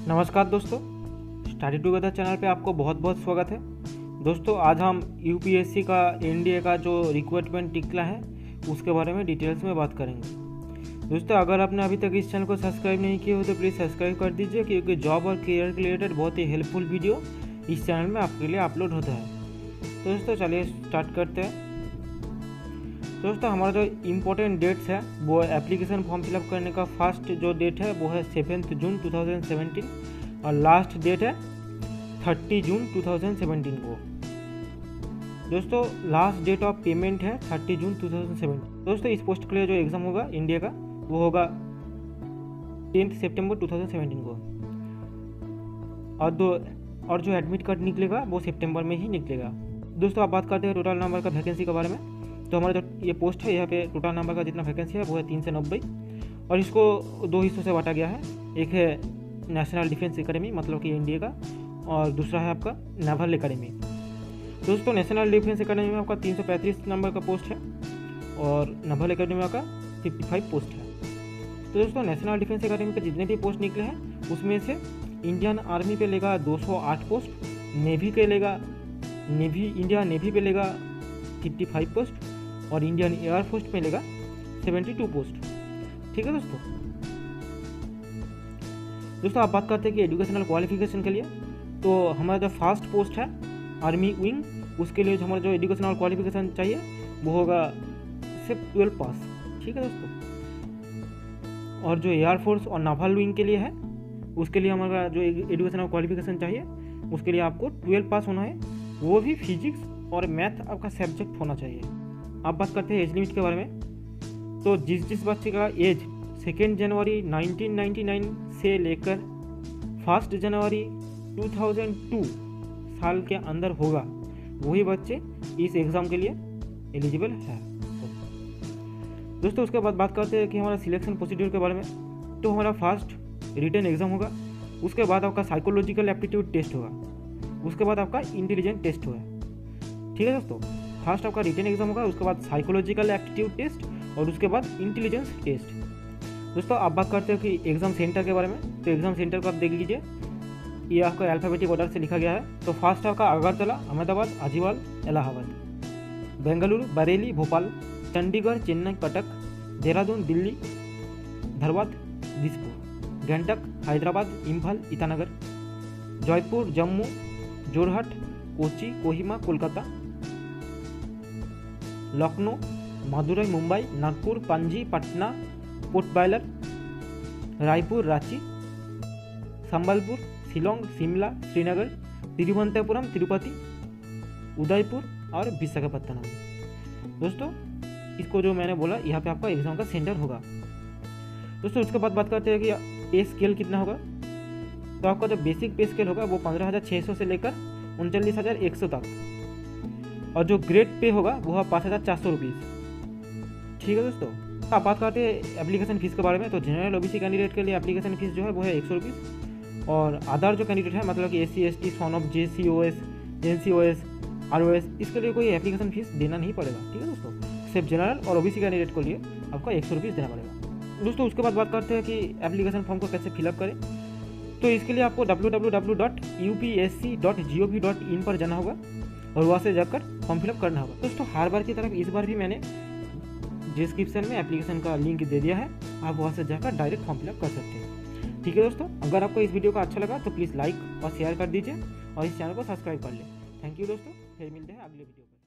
नमस्कार दोस्तों, study together channel पे आपको बहुत बहुत स्वागत है। दोस्तों आज हम यूपीएससी का एनडीए का जो रिक्रूटमेंट निकला है उसके बारे में डिटेल्स में बात करेंगे। दोस्तों अगर आपने अभी तक इस चैनल को सब्सक्राइब नहीं किया हो तो प्लीज़ सब्सक्राइब कर दीजिए, क्योंकि जॉब और करियर के रिलेटेड बहुत ही हेल्पफुल वीडियो इस चैनल में आपके लिए अपलोड होता है। तो दोस्तों चलिए स्टार्ट करते हैं। दोस्तों हमारा जो इम्पोर्टेंट डेट्स है वो एप्लीकेशन फॉर्म फिलअप करने का फर्स्ट जो डेट है वो है 7 जून 2017 और लास्ट डेट है 30 जून 2017 को। दोस्तों लास्ट डेट ऑफ पेमेंट है 30 जून 2017। दोस्तों इस पोस्ट के लिए जो एग्ज़ाम होगा इंडिया का वो होगा 10 सितंबर 2017 को, और जो एडमिट कार्ड निकलेगा वो सितंबर में ही निकलेगा। दोस्तों आप बात करते हैं टोटल नंबर का वैकेंसी के बारे में। तो हमारा जो ये पोस्ट है यहाँ पे टोटल नंबर का जितना वैकेंसी है वो है 390 और इसको दो हिस्सों से बांटा गया है। एक है नेशनल डिफेंस एकेडमी मतलब कि एनडीए का, और दूसरा है आपका नेवल एकेडमी। दोस्तों नेशनल डिफेंस एकेडमी में आपका 335 नंबर का पोस्ट है और नेवल एकेडमी में आपका 55 पोस्ट है। तो दोस्तों नेशनल डिफेंस एकेडमी के जितने भी पोस्ट निकले हैं उसमें से इंडियन आर्मी पे लेगा 208 पोस्ट, इंडियन नेवी पे लेगा 55 पोस्ट और इंडियन एयरफोर्स में लेगा 72 पोस्ट। ठीक है दोस्तों आप बात करते हैं कि एजुकेशनल क्वालिफिकेशन के लिए। तो हमारा जो फर्स्ट पोस्ट है आर्मी विंग, उसके लिए जो हमारा जो एजुकेशनल क्वालिफिकेशन चाहिए वो होगा सिर्फ 12 पास। ठीक है दोस्तों, और जो एयरफोर्स और नावल विंग के लिए है उसके लिए हमारा जो एजुकेशनल क्वालिफिकेशन चाहिए उसके लिए आपको 12 पास होना है, वो भी फिजिक्स और मैथ आपका सब्जेक्ट होना चाहिए। आप बात करते हैं एज लिमिट के बारे में। तो जिस बच्चे का एज 2 जनवरी 1999 से लेकर 1 जनवरी 2002 साल के अंदर होगा वही बच्चे इस एग्ज़ाम के लिए एलिजिबल है। दोस्तों उसके बाद बात करते हैं कि हमारा सिलेक्शन प्रोसीड्यूर के बारे में। तो हमारा फर्स्ट रिटन एग्ज़ाम होगा, उसके बाद आपका साइकोलॉजिकल एप्टीट्यूड टेस्ट होगा, उसके बाद आपका इंटेलिजेंट टेस्ट होगा। ठीक है दोस्तों, फर्स्ट आपका रिटन एग्जाम होगा, उसके बाद साइकोलॉजिकल एप्टीट्यूड टेस्ट और उसके बाद इंटेलिजेंस टेस्ट। दोस्तों आप बात करते हो कि एग्ज़ाम सेंटर के बारे में। तो एग्ज़ाम सेंटर को आप देख लीजिए, ये आपका अल्फ़ाबेटिक ऑर्डर से लिखा गया है। तो फर्स्ट आपका अगरतला, अहमदाबाद, आजीवाल, इलाहाबाद, बेंगलुरु, बरेली, भोपाल, चंडीगढ़, चेन्नई, कटक, देहरादून, दिल्ली, धरवाद, दिसपुर, गंटक, हैदराबाद, इम्फाल, ईटानगर, जयपुर, जम्मू, जोरहट, कोची, कोहिमा, कोलकाता, लखनऊ, मदुरई, मुंबई, नागपुर, पणजी, पटना, पोर्ट ब्लेयर, रायपुर, रांची, संबलपुर, शिलोंग, शिमला, श्रीनगर, तिरुवनंतपुरम, तिरुपति, उदयपुर और विशाखापत्तनम। दोस्तों इसको जो मैंने बोला यहाँ पे आपका एग्जाम का सेंटर होगा। दोस्तों उसके बाद बात करते हैं कि पे स्केल कितना होगा। तो आपका जो बेसिक पे स्केल होगा वो 15,600 से लेकर 39,100 तक, और जो ग्रेड पे होगा वो है 5,400 रुपीज़। ठीक है दोस्तों, आप बात करते हैं एप्लीकेशन फ़ीस के बारे में। तो जनरल ओबीसी कैंडिडेट के लिए एप्लीकेशन फ़ीस जो है वो है 100 रुपीज़, और अदर जो कैंडिडेट है मतलब कि SC ST son of JCOS NCOS ROS इसके लिए कोई एप्लीकेशन फ़ीस देना नहीं पड़ेगा। ठीक है दोस्तों, सिर्फ जनरल और ओबीसी कैंडिडेट के लिए आपको 100 रुपीज़ देना पड़ेगा। दोस्तों उसके बाद बात करते हैं कि एप्लीकेशन फॉर्म को कैसे फिलअप करें। तो इसके लिए आपको www.upsc.gov.in पर जाना होगा और वहाँ से जाकर फॉर्म फिलअप करना होगा। दोस्तों हर बार की तरफ इस बार भी मैंने डिस्क्रिप्शन में एप्लीकेशन का लिंक दे दिया है, आप वहाँ से जाकर डायरेक्ट फॉर्म फिलअप कर सकते हैं। ठीक है दोस्तों, अगर आपको इस वीडियो का अच्छा लगा तो प्लीज़ लाइक और शेयर कर दीजिए और इस चैनल को सब्सक्राइब कर लें। थैंक यू दोस्तों, फिर मिलते हैं अगले वीडियो पर।